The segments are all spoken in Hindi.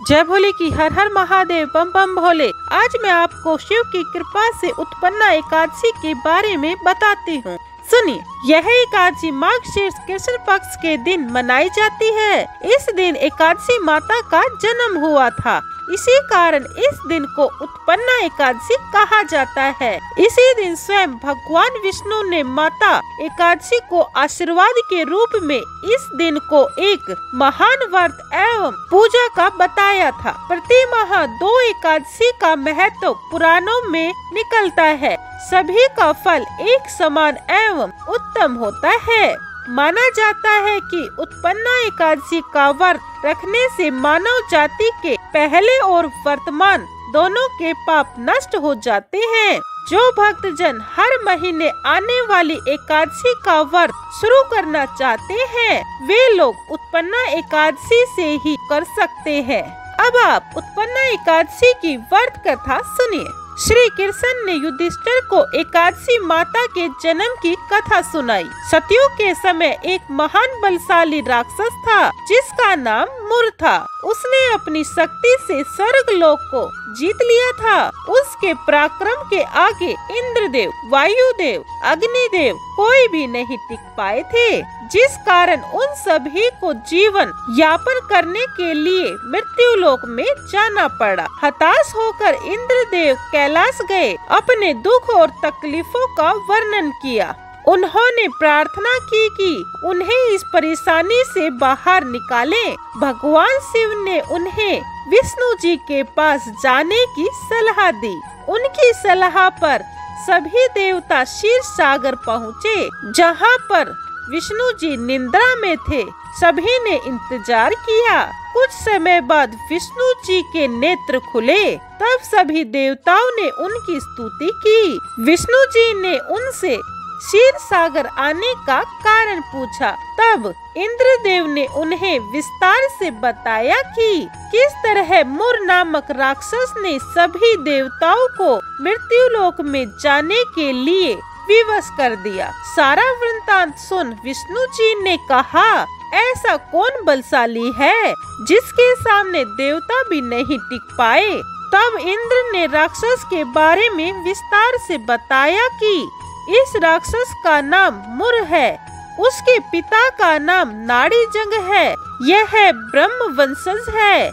जय भोले की हर हर महादेव, बम बम भोले। आज मैं आपको शिव की कृपा से उत्पन्ना एकादशी के बारे में बताती हूँ। सुनिए, यह एकादशी माघ शीर्ष कृष्ण पक्ष के दिन मनाई जाती है। इस दिन एकादशी माता का जन्म हुआ था, इसी कारण इस दिन को उत्पन्ना एकादशी कहा जाता है। इसी दिन स्वयं भगवान विष्णु ने माता एकादशी को आशीर्वाद के रूप में इस दिन को एक महान व्रत एवं पूजा का बताया था। प्रति माह 2 एकादशी का महत्व पुराणों में निकलता है। सभी का फल एक समान एवं उत्तम होता है। माना जाता है कि उत्पन्ना एकादशी का व्रत रखने से मानव जाति के पहले और वर्तमान दोनों के पाप नष्ट हो जाते हैं। जो भक्तजन हर महीने आने वाली एकादशी का व्रत शुरू करना चाहते हैं, वे लोग उत्पन्ना एकादशी से ही कर सकते हैं। अब आप उत्पन्ना एकादशी की व्रत कथा सुनिए। श्री कृष्ण ने युधिष्ठिर को एकादशी माता के जन्म की कथा सुनाई। सतयुग के समय एक महान बलशाली राक्षस था, जिसका नाम मुर था। उसने अपनी शक्ति से स्वर्गलोक को जीत लिया था। उसके पराक्रम के आगे इंद्रदेव, वायुदेव, अग्निदेव कोई भी नहीं टिक पाए थे, जिस कारण उन सभी को जीवन यापन करने के लिए मृत्यु लोक में जाना पड़ा। हताश होकर इंद्रदेव कैलाश गए, अपने दुख और तकलीफों का वर्णन किया। उन्होंने प्रार्थना की कि उन्हें इस परेशानी से बाहर निकालें। भगवान शिव ने उन्हें विष्णु जी के पास जाने की सलाह दी। उनकी सलाह पर सभी देवता क्षीर सागर पहुँचे, जहाँ पर विष्णु जी निद्रा में थे। सभी ने इंतजार किया। कुछ समय बाद विष्णु जी के नेत्र खुले। तब सभी देवताओं ने उनकी स्तुति की। विष्णु जी ने उनसे क्षीर सागर आने का कारण पूछा। तब इंद्रदेव ने उन्हें विस्तार से बताया कि किस तरह मुर नामक राक्षस ने सभी देवताओं को मृत्यु लोक में जाने के लिए विवश कर दिया। सारा वृत्तांत सुन विष्णु जी ने कहा, ऐसा कौन बलशाली है जिसके सामने देवता भी नहीं टिक पाए। तब इंद्र ने राक्षस के बारे में विस्तार से बताया कि इस राक्षस का नाम मुर है। उसके पिता का नाम नाड़ीजंग है। यह ब्रह्म वंशज है।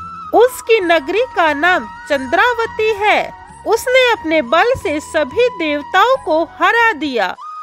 उसकी नगरी का नाम चंद्रावती है। उसने अपने बल से सभी देवताओं को हरा दिया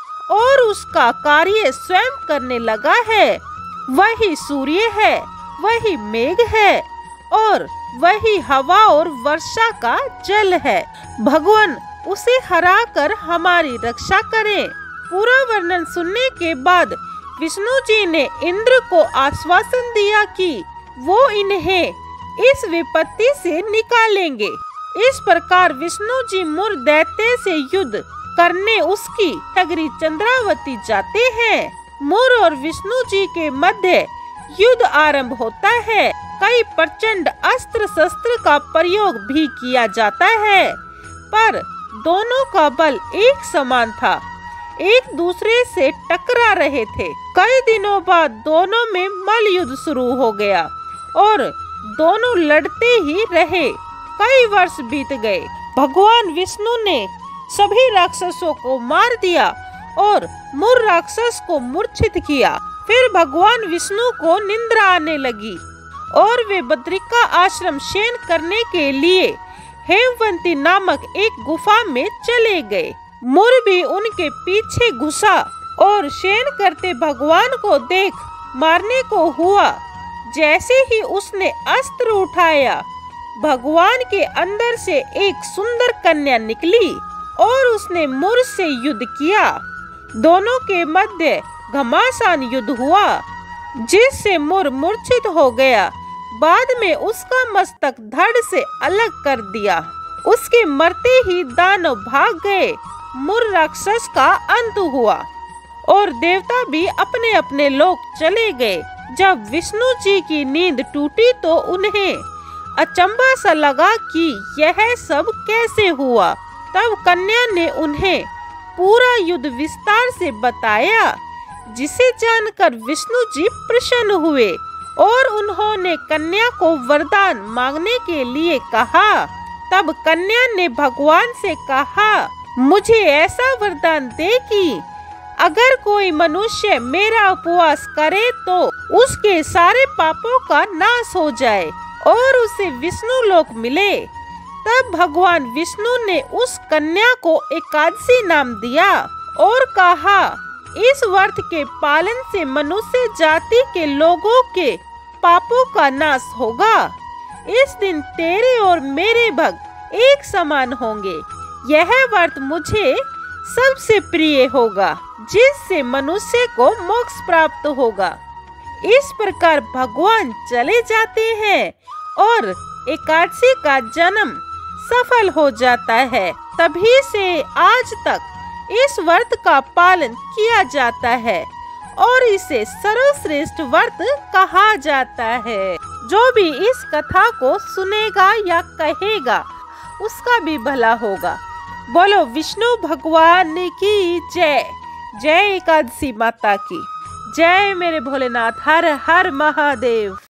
और उसका कार्य स्वयं करने लगा है। वही सूर्य है, वही मेघ है और वही हवा और वर्षा का जल है। भगवान उसे हरा कर हमारी रक्षा करें। पूरा वर्णन सुनने के बाद विष्णु जी ने इंद्र को आश्वासन दिया कि वो इन्हें इस विपत्ति से निकालेंगे। इस प्रकार विष्णु जी मुर दैत्य से युद्ध करने उसकी नगरी चंद्रावती जाते हैं। मुर और विष्णु जी के मध्य युद्ध आरंभ होता है। कई प्रचंड अस्त्र शस्त्र का प्रयोग भी किया जाता है, पर दोनों का बल एक समान था, एक दूसरे से टकरा रहे थे। कई दिनों बाद दोनों में मल्ल युद्ध शुरू हो गया और दोनों लड़ते ही रहे। कई वर्ष बीत गए। भगवान विष्णु ने सभी राक्षसों को मार दिया और मुर राक्षस को मूर्छित किया। फिर भगवान विष्णु को निद्रा आने लगी और वे बद्रिका आश्रम शयन करने के लिए हेमवंती नामक एक गुफा में चले गए। मुर भी उनके पीछे घुसा और शयन करते भगवान को देख मारने को हुआ। जैसे ही उसने अस्त्र उठाया, भगवान के अंदर से एक सुंदर कन्या निकली और उसने मुर से युद्ध किया। दोनों के मध्य घमासान युद्ध हुआ, जिससे मुर मूर्छित हो गया। बाद में उसका मस्तक धड़ से अलग कर दिया। उसके मरते ही दानव भाग गए। मुर राक्षस का अंत हुआ और देवता भी अपने अपने लोक चले गए। जब विष्णु जी की नींद टूटी तो उन्हें अचंभा सा लगा कि यह सब कैसे हुआ। तब कन्या ने उन्हें पूरा युद्ध विस्तार से बताया, जिसे जानकर विष्णु जी प्रसन्न हुए और उन्होंने कन्या को वरदान मांगने के लिए कहा। तब कन्या ने भगवान से कहा, मुझे ऐसा वरदान दे कि अगर कोई मनुष्य मेरा उपवास करे तो उसके सारे पापों का नाश हो जाए और उसे विष्णु लोक मिले। तब भगवान विष्णु ने उस कन्या को एकादशी नाम दिया और कहा, इस व्रत के पालन से मनुष्य जाति के लोगों के पापों का नाश होगा। इस दिन तेरे और मेरे भक्त एक समान होंगे। यह व्रत मुझे सबसे प्रिय होगा, जिससे मनुष्य को मोक्ष प्राप्त होगा। इस प्रकार भगवान चले जाते हैं और एकादशी का जन्म सफल हो जाता है। तभी से आज तक इस व्रत का पालन किया जाता है और इसे सर्वश्रेष्ठ व्रत कहा जाता है। जो भी इस कथा को सुनेगा या कहेगा उसका भी भला होगा। बोलो विष्णु भगवान की जय। जय एकादशी माता की जय। मेरे भोलेनाथ हर हर महादेव।